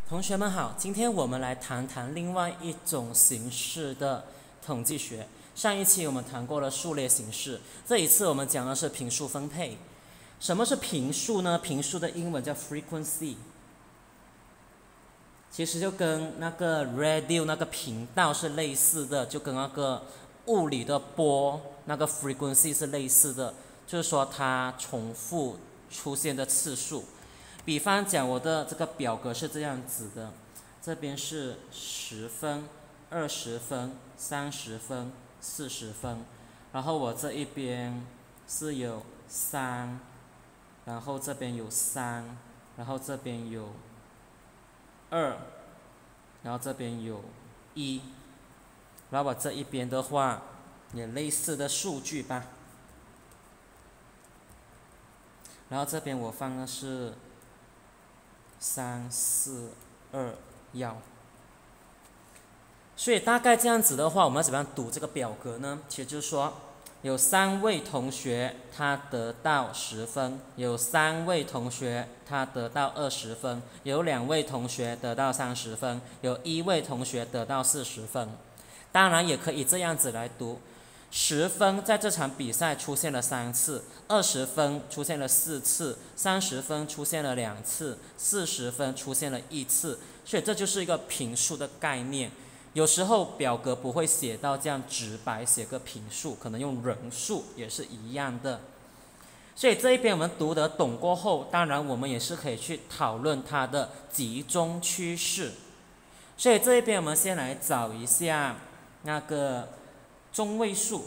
同学们好，今天我们来谈谈另外一种形式的统计学。上一期我们谈过了数列形式，这一次我们讲的是频数分配。什么是频数呢？频数的英文叫 frequency， 其实就跟那个 radio 那个频道是类似的，就跟那个物理的波那个 frequency 是类似的，就是说它重复出现的次数。比方讲，我的这个表格是这样子的，这边是10分、20分、30分、40分，然后我这一边是有3，然后这边有3，然后这边有2，然后这边有1，然后我这一边的话也类似的数据吧，然后这边我放的是3、4、2、1，所以大概这样子的话，我们要怎么样读这个表格呢？其实就是说，有3位同学他得到10分，有3位同学他得到20分，有2位同学得到30分，有1位同学得到40分。当然也可以这样子来读，10分在这场比赛出现了3次，20分出现了4次，30分出现了2次，40分出现了1次，所以这就是一个频数的概念。有时候表格不会写到这样直白，写个频数，可能用人数也是一样的。所以这一边我们读得懂过后，当然我们也是可以去讨论它的集中趋势。所以这一边我们先来找一下那个中位数。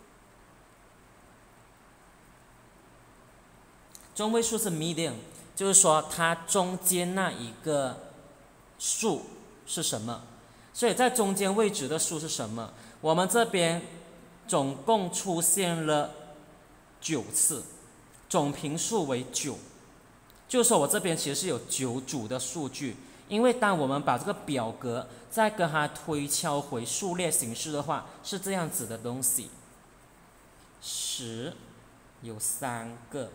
中位数是 median， 就是说它中间那一个数是什么。所以在中间位置的数是什么？我们这边总共出现了9次，总频数为9，就是说我这边其实是有9组的数据。因为当我们把这个表格再跟它推敲回数列形式的话，是这样子的东西：10有3个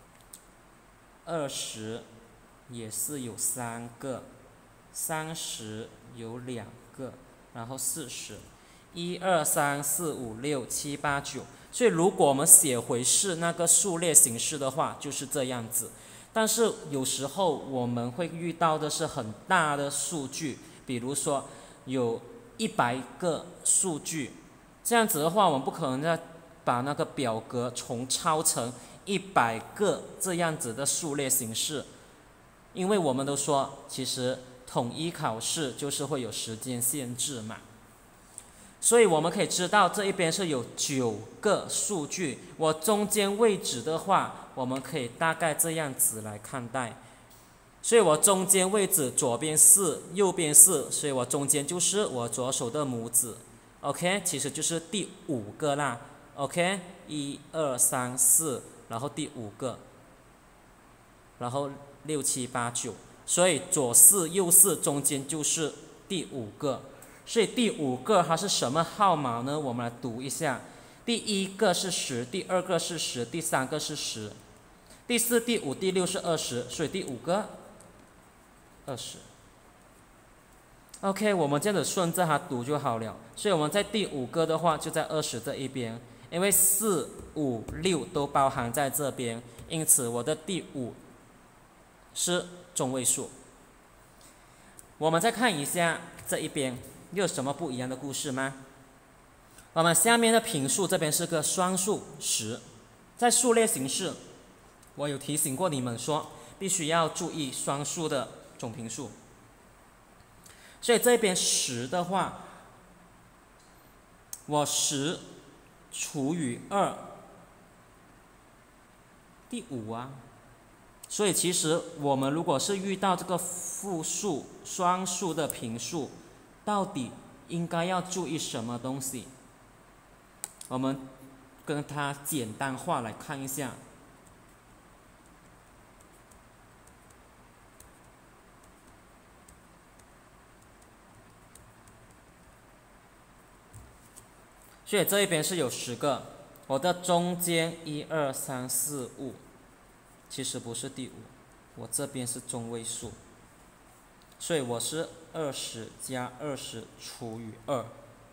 ，20也是有3个，30有2个，然后40，1、2、3、4、5、6、7、8、9。所以如果我们写回是那个数列形式的话，就是这样子。但是有时候我们会遇到的是很大的数据，比如说有100个数据，这样子的话，我们不可能再把那个表格重抄成100个这样子的数列形式，因为我们都说其实统一考试就是会有时间限制嘛。所以我们可以知道这一边是有9个数据，我中间位置的话，我们可以大概这样子来看待。所以我中间位置左边4，右边4，所以我中间就是我左手的拇指。OK， 其实就是第5个啦。OK， 1、2、3、4，然后第5个，然后6、7、8、9，所以左4右4中间就是第5个。所以第5个它是什么号码呢？我们来读一下。第1个是10，第2个是10，第3个是10，第4、第5、第6是20，所以第5个20。OK， 我们这样子顺着它读就好了。所以我们在第5个的话就在20这一边，因为4、5、6都包含在这边，因此我的第5是中位数。我们再看一下这一边又有什么不一样的故事吗？我们下面的频数这边是个双数10，在数列形式，我有提醒过你们说必须要注意双数的总频数。所以这边10的话，我10除以2，第5啊。所以其实我们如果是遇到这个复数双数的频数，到底应该要注意什么东西？我们跟它简单化来看一下。所以这一边是有10个，我的中间1、2、3、4、5，其实不是第5，我这边是中位数。 所以我是20加20除以2。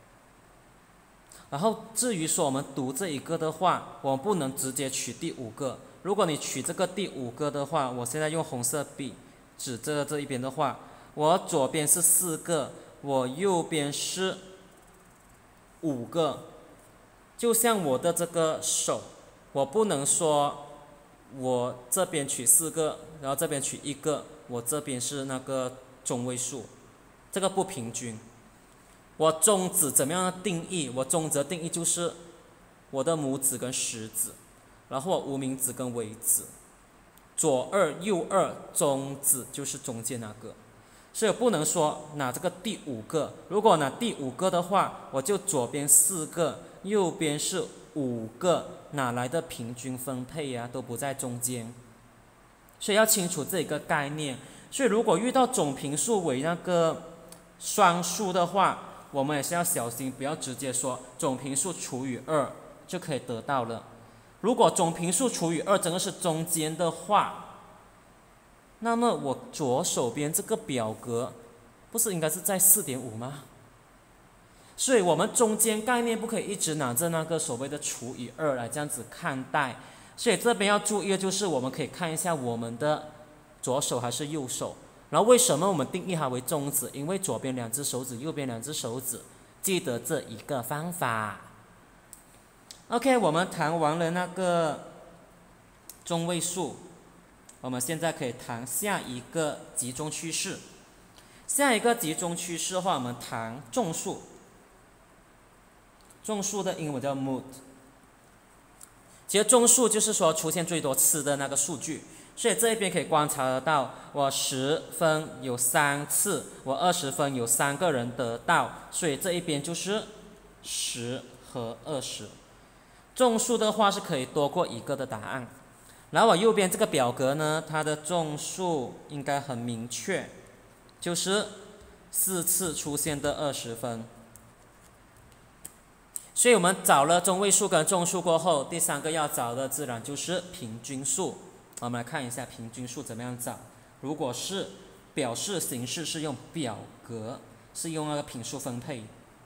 然后至于说我们读这一个的话，我们不能直接取第5个。如果你取这个第5个的话，我现在用红色笔指着这一边的话，我左边是4个，我右边是5个。就像我的这个手，我不能说我这边取4个，然后这边取1个，我这边是那个中位数，这个不平均。我中指怎么样的定义？我中指的定义就是我的拇指跟食指，然后我无名指跟尾指，左2右2，中指就是中间那个。所以我不能说拿这个第5个，如果拿第5个的话，我就左边4个，右边是5个，哪来的平均分配呀？都不在中间。所以要清楚这一个概念。所以如果遇到总平数为那个双数的话，我们也是要小心，不要直接说总平数除以2就可以得到了。如果总平数除以2整个是中间的话，那么我左手边这个表格不是应该是在 4.5 吗？所以我们中间概念不可以一直拿着那个所谓的除以2来这样子看待。所以这边要注意的就是我们可以看一下我们的左手还是右手。然后为什么我们定义它为中指？因为左边2只手指，右边2只手指，记得这一个方法。OK， 我们谈完了那个中位数，我们现在可以谈下一个集中趋势。下一个集中趋势的话，我们谈众数。众数的英文叫 mode。其实众数就是说出现最多次的那个数据。所以这一边可以观察得到，我10分有3次，我20分有3个人得到，所以这一边就是10和20。众数的话是可以多过1个的答案。然后我右边这个表格呢，它的众数应该很明确，就是4次出现的20分。所以我们找了中位数跟众数过后，第3个要找的自然就是平均数。我们来看一下平均数怎么样找。如果是表示形式是用表格，是用那个品数分配。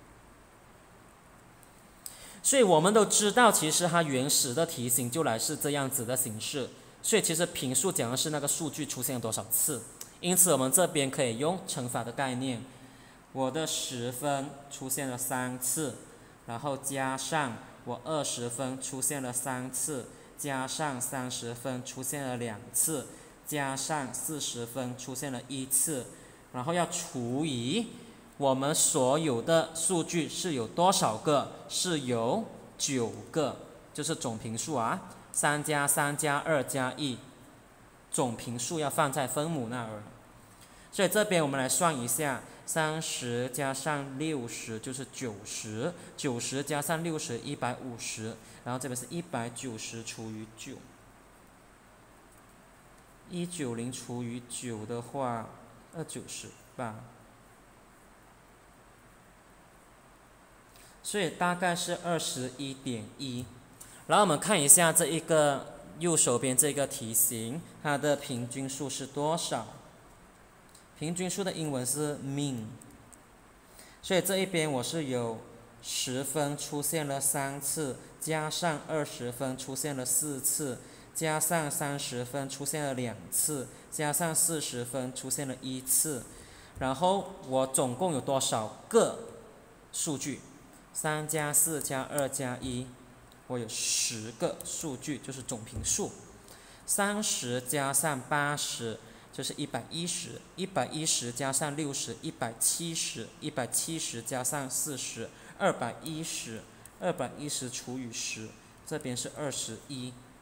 所以我们都知道，其实它原始的题型就来是这样子的形式。所以其实平数讲的是那个数据出现了多少次。因此我们这边可以用乘法的概念，我的10分出现了3次，然后加上我20分出现了3次。加上30分出现了2次，加上40分出现了1次，然后要除以我们所有的数据是有多少个？是有9个，就是总平数啊。3加3加2加1，总平数要放在分母那儿。所以这边我们来算一下，30加上60就是90，90加上60 150。然后这边是190除以9，190除以9的话，298，所以大概是21.1。然后我们看一下这一个右手边这个题型，它的平均数是多少？平均数的英文是 mean。所以这一边我是有10分出现了3次，加上20分出现了4次，加上30分出现了2次，加上40分出现了1次。然后我总共有多少个数据？3加4加2加1，我有10个数据，就是总平数。30加上80就是110，110加上60，170，170加上40，210除以10，这边是21。